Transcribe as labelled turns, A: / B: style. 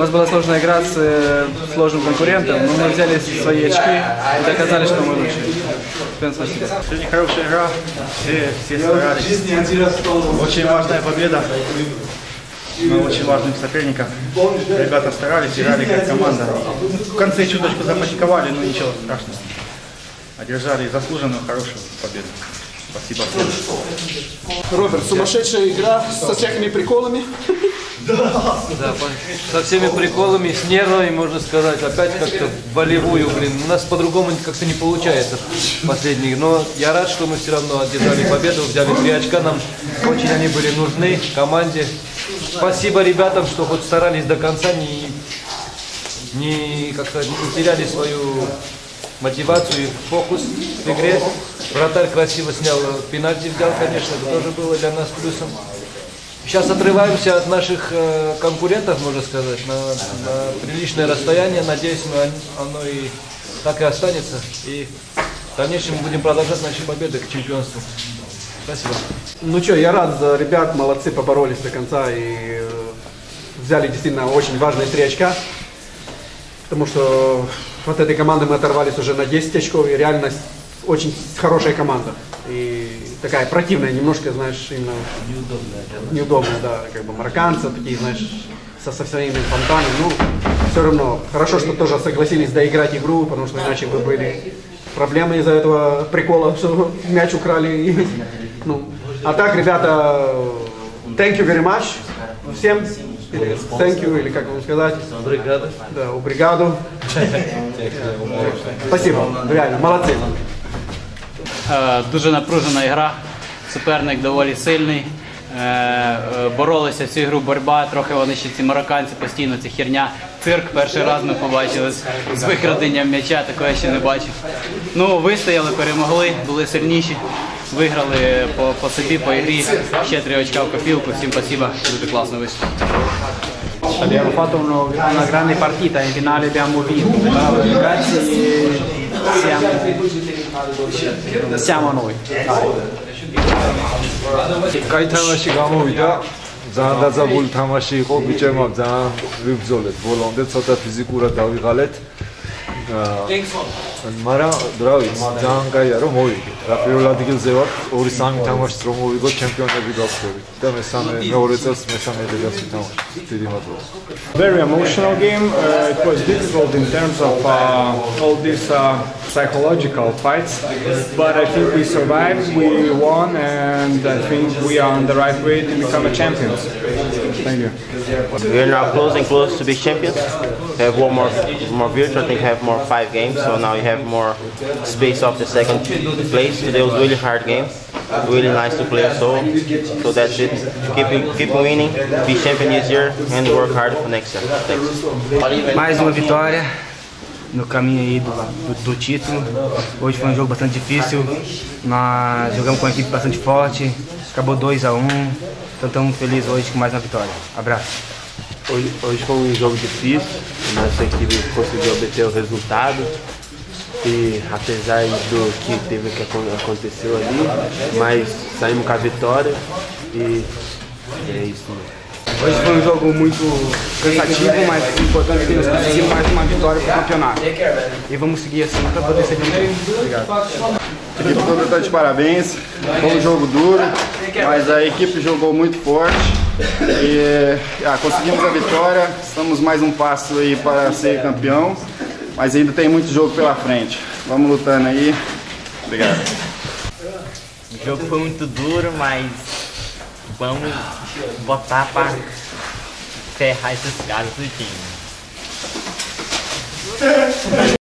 A: нас была сложная игра с сложным конкурентом, но мы взяли свои очки и доказали, что мы лучше. Всем спасибо.
B: Сегодня хорошая игра, все старались. Очень важная победа. Мы очень важным соперником. Ребята старались, играли как команда. В конце чуточку запаниковали, но ничего страшного. Одержали заслуженную хорошую победу. Спасибо всем.
C: Роберт, сумасшедшая игра со всякими приколами.
D: Да, со всеми приколами, с нервами, можно сказать, опять как-то волевую, блин. У нас по-другому как-то не получается последних. Но я рад, что мы все равно одержали победу, взяли 3 очка, нам очень они были нужны команде. Спасибо ребятам, что хоть старались до конца, не теряли свою мотивацию и фокус в игре. Вратарь красиво снял пенальти, взял, конечно, это тоже было для нас плюсом. Сейчас отрываемся от наших конкурентов, можно сказать, на приличное расстояние. Надеюсь, оно и так и останется. И в дальнейшем мы будем продолжать наши победы к чемпионству. Спасибо.
C: Ну что, я рад за ребят, молодцы, поборолись до конца и взяли действительно очень важные 3 очка. Потому что от этой команды мы оторвались уже на 10 очков, и реально очень хорошая команда. И такая противная немножко, знаешь, именно неудобная, да, как бы марокканцы такие, знаешь, со своими фонтанами. Ну, все равно хорошо, что тоже согласились доиграть игру, потому что иначе бы были проблемы из-за этого прикола, что мяч украли. Ну, а так, ребята, thank you very much всем. Или thank you, или как вам сказать?
D: Бригада.
C: Да, бригаду. Спасибо, реально, молодцы.
E: Дуже напружена гра, суперник доволі сильний, боролися всю ігру, боротьба, трохи вони ще ці марокканці постійно, це херня, цирк, перший раз ми побачили з викраденням м'яча, такого я ще не бачив. Ну, вистояли, перемогли, були сильніші, виграли по собі, по ігрі, ще 3 очка в копілку, всім спасибо, дуже класно вийшло.
A: Abbiamo fatto una grande partita, in finale abbiamo vinto, ragazzi, siamo noi.
F: კაი თამაში გამოვიდა, ძალიან დაძაბული თამაში იყო, ბიჭებმა ძალიან ვიბრძოლეთ ბოლომდე, ცოტა ფიზიკურად დავიღალეთ. მაგრამ რავი, ძალიან კაია რომ მოვიგეთ. რა პირველ ადგილზე ვართ, 2-3 თამაშს რომ მოვიგოთ, ჩემპიონები გავხდებით. და მეორე წელს მესამე ადგილს ვთამაშობთ. დიდი მადლობა.
G: Very emotional game. It was difficult in terms of all these psychological fights, but I think we survived, we won, and I think we are on the right way to become a champions. Thank you.
H: We are now close to be champions. We have one more virtual. I think we have more 5 games, so now you have more space off the second place. Today was a really hard game, really nice to play. So that's it. Keep winning, be champion this year, and work hard for next year. Thanks.
I: Mais uma vitória no caminho aí do título. Hoje foi um jogo bastante difícil. Nós jogamos com uma equipe bastante forte. Acabou 2-1. Então estamos felizes hoje com mais uma vitória. Abraço.
J: Hoje foi um jogo difícil. Nossa equipe conseguiu obter o resultado. E apesar do que aconteceu ali, mas saímos com a vitória e é isso mesmo.
I: Hoje foi um jogo muito cansativo, mas o importante é que nós conseguimos mais uma vitória para o campeonato. E vamos seguir assim para poder ser campeão. Obrigado.
K: A equipe toda está de parabéns. Foi um jogo duro, mas a equipe jogou muito forte e conseguimos a vitória. Estamos mais um passo aí para ser campeão, mas ainda tem muito jogo pela frente. Vamos lutando aí. Obrigado.
L: O jogo foi muito duro, mas vamos botar para ferrar esses caras do time.